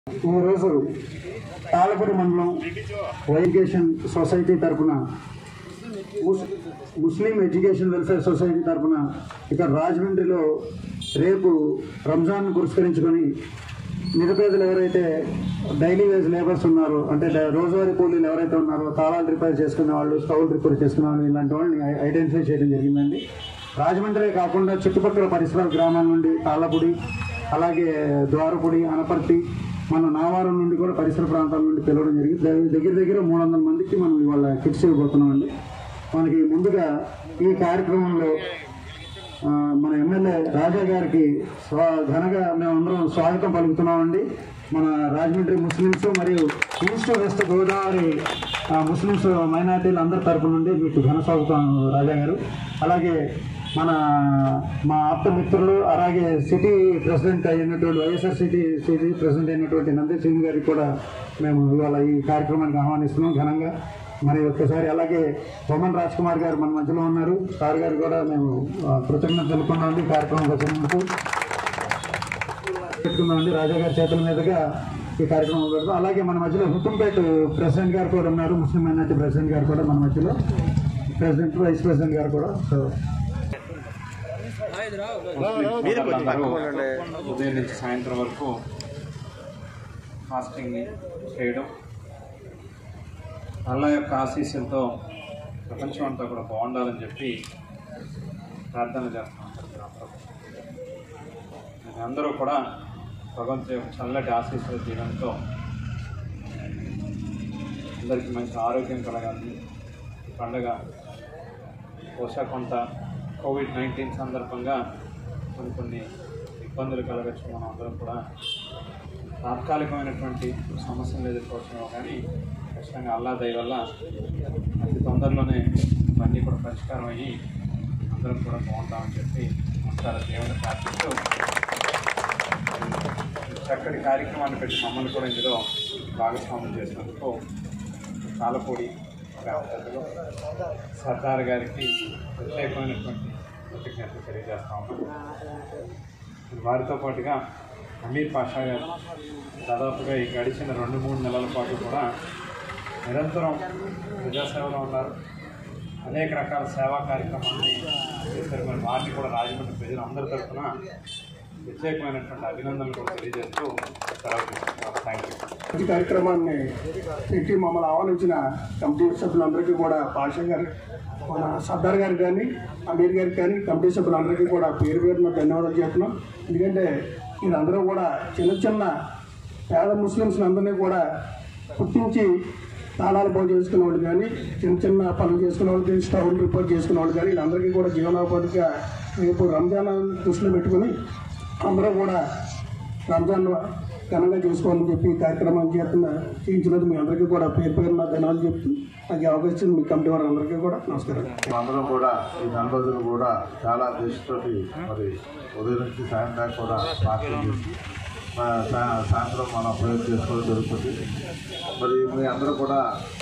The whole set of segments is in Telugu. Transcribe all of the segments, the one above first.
ఈరోజు తాళపూడి మండలం ఎడ్యుకేషన్ సొసైటీ తరఫున ముస్లిం ఎడ్యుకేషన్ వెల్ఫేర్ సొసైటీ తరఫున ఇక్కడ రాజమండ్రిలో రేపు రంజాన్ పురస్కరించుకొని నిరుపేదలు ఎవరైతే డైలీ వేజ్ లేబర్స్ ఉన్నారో, అంటే రోజువారీ కూలీలు ఎవరైతే ఉన్నారో, తాళాలు రిపేర్ చేసుకునే వాళ్ళు, స్టవ్లు రిపేర్ చేసుకునే వాళ్ళు, ఇలాంటి వాళ్ళని ఐడెంటిఫై చేయడం జరిగిందండి. రాజమండ్రి కాకుండా చుట్టుపక్కల పరిసరాల గ్రామాల నుండి తాళ్ళపూడి, అలాగే ద్వారపూడి, అనపర్తి, మన నావారం నుండి కూడా పరిసర ప్రాంతాల నుండి పిలవడం జరిగింది. దగ్గర 300 మందికి మనం ఇవాళ కిట్స్ ఇవ్వబోతున్నామండి. మనకి ముందుగా ఈ కార్యక్రమంలో మన ఎమ్మెల్యే రాజా గారికి ఘనంగా మేమందరం స్వాగతం పలుకుతున్నామండి. మన రాజమండ్రి ముస్లిమ్స్ మరియు ఈస్ట్ వెస్ట్ గోదావరి ముస్లిమ్స్ మైనార్టీలు అందరి తరపు నుండి మీకు ఘన స్వాగతం రాజా గారు. అలాగే మా ఆప్త మిత్రులు, అలాగే సిటీ ప్రెసిడెంట్ అయినటువంటి వైఎస్ఆర్ సిటీ ప్రెసిడెంట్ అయినటువంటి నందీప్ సింగ్ గారికి కూడా మేము ఇవాళ ఈ కార్యక్రమానికి ఆహ్వానిస్తున్నాం ఘనంగా. మరి ఒక్కసారి అలాగే బొమ్మన్ రాజ్ కుమార్ గారు మన మధ్యలో ఉన్నారు. సార్ గారు కూడా మేము కృతజ్ఞత తెలుపుకున్నామండి కార్యక్రమం వచ్చినందుకు. పెట్టుకున్నామండి రాజా గారి చేతుల మీదుగా ఈ కార్యక్రమం పెడతాం. అలాగే మన మధ్యలో హుకుంపేట ప్రెసిడెంట్ గారు కూడా ఉన్నారు, ముస్లిం మైనార్టీ ప్రెసిడెంట్ గారు కూడా మన మధ్యలో, ప్రెసిడెంట్ వైస్ ప్రెసిడెంట్ గారు కూడా. సో ఉదయం నుంచి సాయంత్రం వరకు ఫాస్టింగ్ చేయడం, అల్లా యొక్క ఆశీస్సులతో ప్రపంచం అంతా కూడా బాగుండాలని చెప్పి ప్రార్థన చేస్తాం. అందరూ కూడా భగవంతుడి యొక్క చల్లటి ఆశీస్సులు తీయడంతో అందరికీ మంచి ఆరోగ్యం కలగాలి. ఈ పండుగ బహుశా కొంత కోవిడ్-19 సందర్భంగా కొన్ని ఇబ్బందులు కలగచ్చు. మనం అందరం కూడా తాత్కాలికమైనటువంటి సమస్యలు ఎదుర్కోవచ్చున్నాం, కానీ ఖచ్చితంగా అల్లా దయ వల్ల అతి తొందరలోనే ఇవన్నీ కూడా పరిష్కారం అయ్యి అందరం కూడా బాగుంటామని చెప్పి నమస్కార దేవుని ప్రార్థిస్తూ చక్కటి కార్యక్రమాన్ని పెట్టి మమ్మల్ని కూడా ఇందులో భాగస్వామ్యం చేసినందుకు తాళ్ళపూడి గ్రామ ప్రజలు సర్దార్ గారికి ప్రత్యేకమైనటువంటి కృతజ్ఞతలు తెలియజేస్తా ఉన్నాం. వారితో పాటుగా అమీర్ పాషా గారు దాదాపుగా ఈ గడిచిన 2-3 నెలల పాటు కూడా నిరంతరం ప్రజాసేవలో ఉన్నారు. అనేక రకాల సేవా కార్యక్రమాన్ని చేశారు. మరి వారిని కూడా రాజమండ్రి ప్రజలు అందరి తరఫున ప్రత్యేకమైనటువంటి అభినందనలు కూడా తెలియజేస్తూ సెలవు తీసుకుంటున్నాను. Thank you. ఈ కార్యక్రమాన్ని పెట్టి మమ్మల్ని ఆహ్వానించిన కమిటీ సభ్యులందరికీ కూడా పాషా గారు, మన సర్దార్ గారికి కానీ, అమీర్ గారికి కానీ, కమిటీ సభ్యులందరికీ కూడా పేరున ధన్యవాదాలు చెప్తున్నాం. ఎందుకంటే వీళ్ళందరూ కూడా చిన్న పేద ముస్లిమ్స్ అందరినీ కూడా గుర్తించి తాళాలు బాగు చేసుకునే వాళ్ళు కానీ, చిన్న పనులు చేసుకునే వాళ్ళు కానీ, స్టవ్లు రిపేర్ చేసుకునే వాళ్ళు కానీ, వీళ్ళందరికీ కూడా జీవనోపాధిగా రేపు రంజాన్ దృష్టిలో పెట్టుకుని అందరూ కూడా రంజాన్ ఘనంగా చేసుకోవాలని చెప్పి ఈ కార్యక్రమాన్ని చేయించినది మీ అందరికీ కూడా పేరున ధన్యవాదాలు చెప్తూ నాకు అవకాశం మీ కమిటీ వారు అందరికీ కూడా నమస్కారం. అందరం కూడా ఈ 4 రోజులు కూడా చాలా దృష్టితోటి మరి ఉదయం నుంచి సాయంత్రం కూడా ప్రార్థన చేసి సాయంత్రం మనం ప్రయోగం చేసుకోవడం జరుగుతుంది. మరి మీ అందరూ కూడా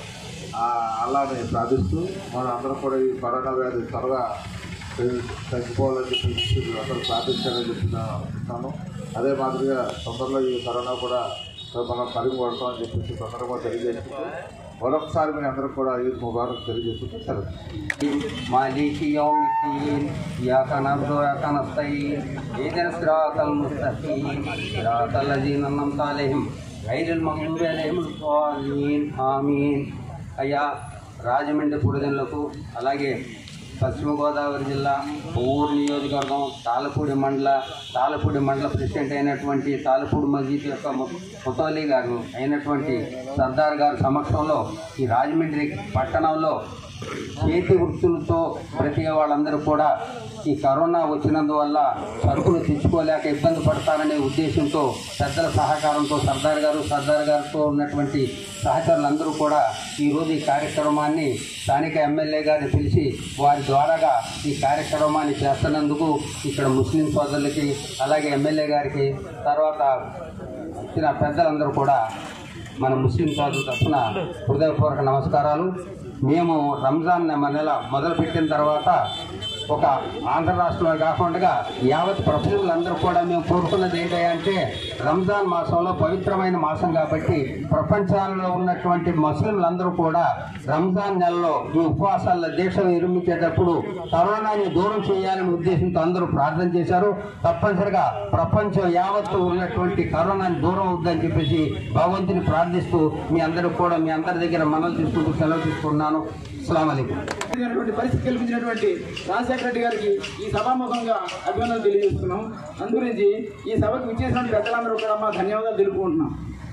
అలానే ప్రార్థిస్తూ మనం అందరం కూడా ఈ కరోనా వ్యాధి త్వరగా తగ్గిపోవాలని చెప్పి అందరూ ప్రార్థించాలని చెప్తున్నాను. అదే మాదిరిగా తొందరలో ఈ కరోనా కూడా మనం పరిగొడతామని చెప్పేసి తొందరగా తెలియజేసుకుంటూ మరొకసారి మీ అందరూ కూడా ఈద్ ముబారక్ తెలియజేసుకుంటూ సెలవు. మాలికి యౌమిద్దీన్ ఇయ్యాక నఅబుదు వ ఇయ్యాక నస్తഈన్ ఇహ్దినస్ సిరాతల్ ముస్తఖీమ్ సిరాతల్ లజీన అన్అమ్త అలైహిం గైరిల్ మగ్దూబి అలైహిం వలద్దాలీన్ ఆమీన్. అయ్యా రాజమండ్రి పురజనులకు, అలాగే పశ్చిమ గోదావరి జిల్లా కొవ్వూరు నియోజకవర్గం తాళ్ళపూడి మండల ప్రెసిడెంట్ అయినటువంటి తాళ్ళపూడి మస్జిద్ యొక్క ముతవల్లి గారు అయినటువంటి సర్దార్ గారి సమక్షంలో ఈ రాజమండ్రి పట్టణంలో చేతి వృత్తులతో బ్రతికే వాళ్ళందరూ కూడా ఈ కరోనా వచ్చినందువల్ల సరుకులు తెచ్చుకోలేక ఇబ్బంది పడతారనే ఉద్దేశంతో పెద్దల సహకారంతో సర్దార్ గారితో ఉన్నటువంటి సహచరులందరూ కూడా ఈరోజు ఈ కార్యక్రమాన్ని స్థానిక ఎమ్మెల్యే గారిని పిలిచి వారి ద్వారాగా ఈ కార్యక్రమాన్ని చేస్తున్నందుకు ఇక్కడ ముస్లిం సోదరులకి, అలాగే ఎమ్మెల్యే గారికి, తర్వాత వచ్చిన పెద్దలందరూ కూడా మన ముస్లిం సోదరుల తరఫున హృదయపూర్వక నమస్కారాలు. మేము రంజాన్ నెల మొదలుపెట్టిన తర్వాత ఒక ఆంధ్ర రాష్ట్రంలో కాకుండా యావత్ ప్రపంచంలో కూడా మేము కోరుకున్నది ఏంటంటే రంజాన్ మాసంలో పవిత్రమైన మాసం కాబట్టి ప్రపంచంలో ఉన్నటువంటి ముస్లింలందరూ కూడా రంజాన్ నెలలో ఈ ఉపవాసాల దీక్షలు నిర్మించేటప్పుడు కరోనాని దూరం చేయాలనే ఉద్దేశంతో అందరూ ప్రార్థన చేశారు. తప్పనిసరిగా ప్రపంచం యావత్తు ఉన్నటువంటి కరోనాని దూరం అవుద్దని చెప్పేసి భగవంతుని ప్రార్థిస్తూ మీ అందరూ కూడా మీ అందరి దగ్గర మనవి తీసుకుంటూ సెలవు తీసుకున్నాను. అస్సలాము అలైకుం. పరిస్థితి కల్పించినటువంటి రాజశేఖర రెడ్డి గారికి ఈ సభాముఖంగా అభినందనలు తెలియజేస్తున్నాం. అందుగురించి ఈ సభకు విచ్చేసినటువంటి పెద్దలందరూ కూడా మా ధన్యవాదాలు తెలుపుకుంటున్నాం.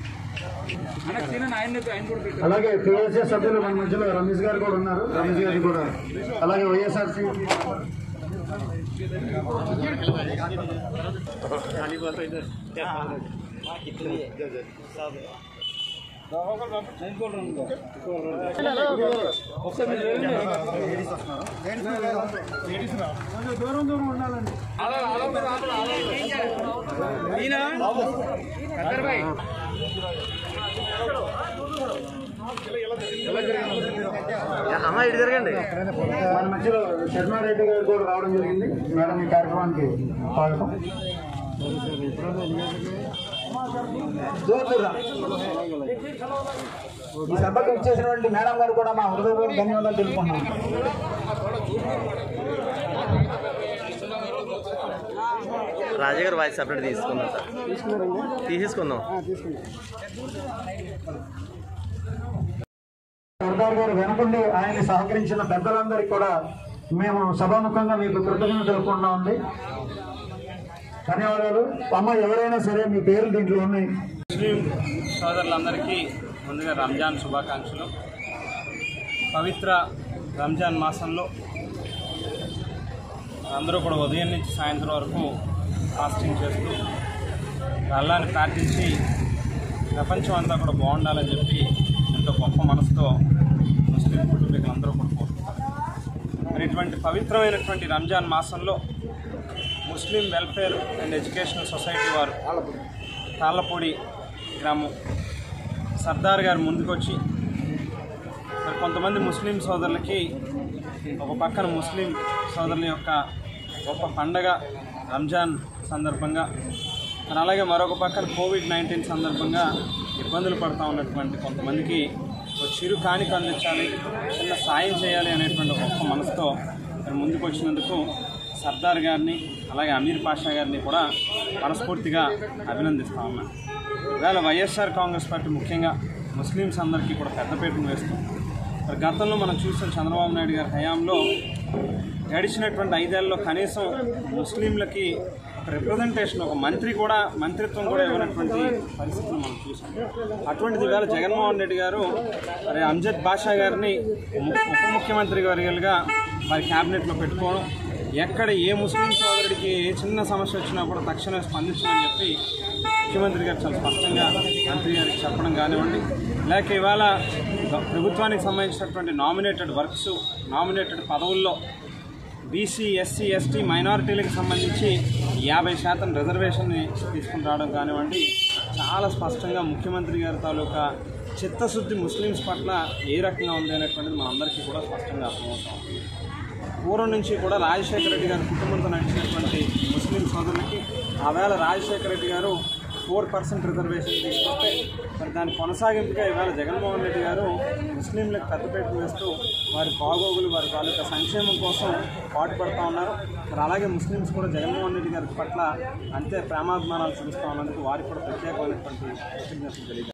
అలాగే పిఎస్ఏ సభ్యులు మన మధ్యలో రమేష్ గారు కూడా ఉన్నారు. రమేష్ గారు కూడా అలాగే వైఎస్ఆర్సీ దూరం ఉండాలండి. మన మధ్యలో శర్మారెడ్డి గారు కూడా రావడం జరిగింది. మేడం ఈ కార్యక్రమానికి స్వాగతం. ఈ సభకు ఇచ్చేసినటువంటి మేడం గారు కూడా మా హృదయపూర్వక ధన్యవాదాలు తెలుపుకుంటున్నాం. రాజగారు వాయిస్ సపరేట్ తీసుకుందాం సార్. తీసుకుందాం. సర్దార్ గారు వెనకుండి ఆయన్ని సహకరించిన పెద్దలందరికీ కూడా మేము సభాముఖంగా మీకు కృతజ్ఞతలు తెలుపుకుంటామండి. ధన్యవాదాలు. అమ్మ ఎవరైనా సరే మీ పేర్లు దీంట్లో ఉన్నాయి. ముస్లిం సోదరులందరికీ ముందుగా రంజాన్ శుభాకాంక్షలు. పవిత్ర రంజాన్ మాసంలో అందరూ కూడా ఉదయం నుంచి సాయంత్రం వరకు ఫాస్టింగ్ చేస్తూ అల్లాహ్ని ప్రార్థించి ప్రపంచం అంతా కూడా బాగుండాలని చెప్పి ఎంతో గొప్ప మనసుతో ముస్లిం కుటుంబీకులందరూ కూడా కోరుకుంటారు. మరి ఇటువంటి పవిత్రమైనటువంటి రంజాన్ మాసంలో Muslim welfare and educational society వారు తాళ్ళపూడి గ్రామం సర్దార్ గారు ముందుకొచ్చి మరి కొంతమంది ముస్లిం సోదరులకి ఒక పక్కన ముస్లిం సోదరుల యొక్క గొప్ప పండగ రంజాన్ సందర్భంగా మరి అలాగే మరొక పక్కన కోవిడ్-19 సందర్భంగా ఇబ్బందులు పడుతూ ఉన్నటువంటి కొంతమందికి ఒక చిరు కానుక అందించాలి, చిన్న సాయం చేయాలి అనేటువంటి గొప్ప మనసుతో మరి ముందుకు వచ్చినందుకు సర్దార్ గారిని అలాగే అమీర్ పాషా గారిని కూడా మనస్ఫూర్తిగా అభినందిస్తా ఉన్నాను. ఇవాళ వైఎస్ఆర్ కాంగ్రెస్ పార్టీ ముఖ్యంగా ముస్లిమ్స్ అందరికీ కూడా పెద్దపీటను వేస్తాం. మరి గతంలో మనం చూసిన చంద్రబాబు నాయుడు గారి హయాంలో గడిచినటువంటి 5 ఏళ్లలో కనీసం ముస్లింలకి ఒక రిప్రజెంటేషన్, ఒక మంత్రిత్వం కూడా ఇవ్వనటువంటి పరిస్థితులు మనం చూసాం. అటువంటిది ఇవాళ జగన్మోహన్ రెడ్డి గారు మరి అంజద్ బాషా గారిని ఉప ముఖ్యమంత్రి వర్యులుగా మరి క్యాబినెట్లో పెట్టుకోవడం, ఎక్కడ ఏ ముస్లిం సోదరుడికి ఏ చిన్న సమస్య వచ్చినా కూడా తక్షణమే స్పందించమని చెప్పి ముఖ్యమంత్రి గారు చాలా స్పష్టంగా మంత్రి గారికి చెప్పడం కానివ్వండి, లేక ఇవాళ ప్రభుత్వానికి సంబంధించినటువంటి నామినేటెడ్ పదవుల్లో బీసీ, ఎస్సీ, ఎస్టీ మైనారిటీలకు సంబంధించి 50% రిజర్వేషన్ని తీసుకుని రావడం కానివ్వండి, చాలా స్పష్టంగా ముఖ్యమంత్రి గారి తాలూకా చిత్తశుద్ధి ముస్లిమ్స్ పట్ల ఏ రకంగా ఉంది అనేటువంటిది మనందరికీ కూడా స్పష్టంగా అర్థమవుతాం. పూర్వం నుంచి కూడా రాజశేఖర రెడ్డి గారి కుటుంబంతో నడిచినటువంటి ముస్లిం సోదరులకి ఆవేళ రాజశేఖర రెడ్డి గారు 4% రిజర్వేషన్ తీసుకొస్తే మరి దాని కొనసాగింపుగా ఇవాళ జగన్మోహన్ రెడ్డి గారు ముస్లింలకు పెద్దపీట వేస్తూ వారి బాగోగులు, వారి తాలూకా సంక్షేమం కోసం పాటుపడుతూ ఉన్నారు. మరి అలాగే ముస్లిమ్స్ కూడా జగన్మోహన్ రెడ్డి గారి పట్ల అంతే ప్రేమాభిమానాలు చూపిస్తూ ఉన్నందుకు వారికి కూడా ప్రత్యేకమైనటువంటి కృతజ్ఞతలు తెలియజేస్తారు.